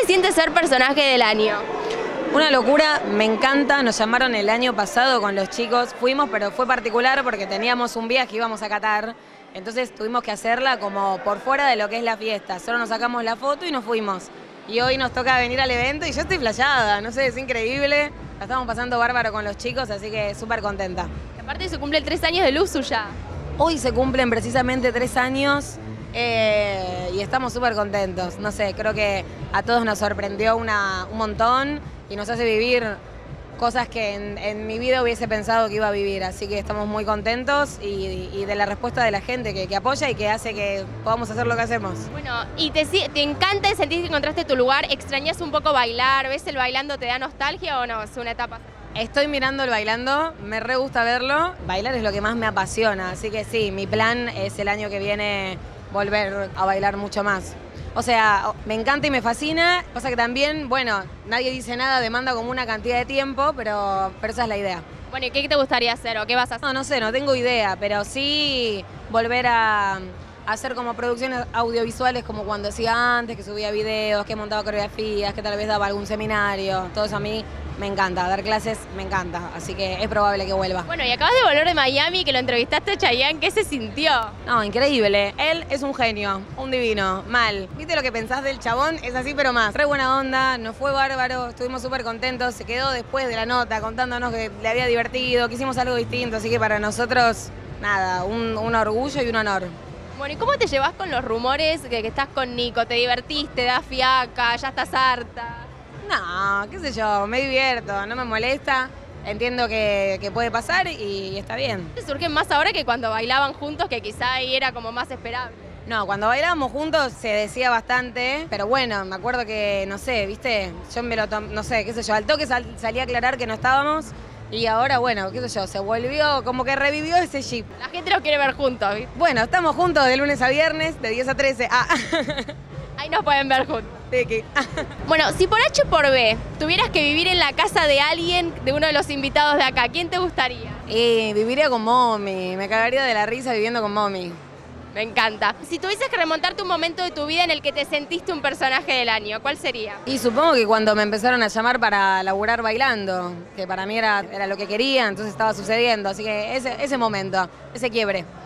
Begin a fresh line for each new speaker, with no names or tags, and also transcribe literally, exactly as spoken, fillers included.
se siente ser personaje del año?
Una locura, me encanta, nos llamaron el año pasado con los chicos, fuimos, pero fue particular porque teníamos un viaje, íbamos a Qatar, entonces tuvimos que hacerla como por fuera de lo que es la fiesta, solo nos sacamos la foto y nos fuimos. Y hoy nos toca venir al evento y yo estoy flasheada, no sé, es increíble, la estamos pasando bárbaro con los chicos, así que súper contenta.
Aparte se cumplen tres años de Luzu ya.
Hoy se cumplen precisamente tres años eh, y estamos súper contentos, no sé, creo que a todos nos sorprendió una, un montón y nos hace vivir cosas que en, en mi vida hubiese pensado que iba a vivir, así que estamos muy contentos y, y de la respuesta de la gente que, que apoya y que hace que podamos hacer lo que hacemos.
Bueno, y te, te encanta sentir que encontraste tu lugar, extrañas un poco bailar, ¿ves el bailando te da nostalgia o no? Es una etapa.
Estoy mirando el bailando, me re gusta verlo, bailar es lo que más me apasiona, así que sí, mi plan es el año que viene volver a bailar mucho más. O sea, me encanta y me fascina, cosa que también, bueno, nadie dice nada, demanda como una cantidad de tiempo, pero, pero esa es la idea.
Bueno, ¿y qué te gustaría hacer o qué vas a hacer?
No, no sé, no tengo idea, pero sí volver a, a hacer como producciones audiovisuales como cuando hacía antes, que subía videos, que montaba coreografías, que tal vez daba algún seminario, todo eso a mí me encanta, dar clases me encanta, así que es probable que vuelva.
Bueno, y acabas de volver de Miami, que lo entrevistaste a Chayanne, ¿qué se sintió?
No, increíble, él es un genio, un divino, mal. ¿Viste lo que pensás del chabón? Es así pero más. Re buena onda, nos fue bárbaro, estuvimos súper contentos, se quedó después de la nota contándonos que le había divertido, que hicimos algo distinto, así que para nosotros, nada, un, un orgullo y un honor.
Bueno, ¿y cómo te llevas con los rumores de que estás con Nico? ¿Te divertiste, das fiaca, ya estás harta?
No, qué sé yo, me divierto, no me molesta, entiendo que, que puede pasar y, y está bien.
¿Te surgen más ahora que cuando bailaban juntos, que quizá ahí era como más esperable?
No, cuando bailábamos juntos se decía bastante, pero bueno, me acuerdo que, no sé, viste, yo me lo tomé, no sé, qué sé yo, al toque sal, salí a aclarar que no estábamos y ahora, bueno, qué sé yo, se volvió, como que revivió ese chip.
La gente los quiere ver juntos, ¿viste?
Bueno, estamos juntos de lunes a viernes, de diez a trece. Ah.
Ahí nos pueden ver juntos.
Tiki.
Bueno, si por H o por B tuvieras que vivir en la casa de alguien, de uno de los invitados de acá, ¿quién te gustaría?
Y viviría con Mommy, me cagaría de la risa viviendo con Mommy.
Me encanta. Si tuvieses que remontarte un momento de tu vida en el que te sentiste un personaje del año, ¿cuál sería?
Y supongo que cuando me empezaron a llamar para laburar bailando, que para mí era, era lo que quería, entonces estaba sucediendo, así que ese, ese momento, ese quiebre.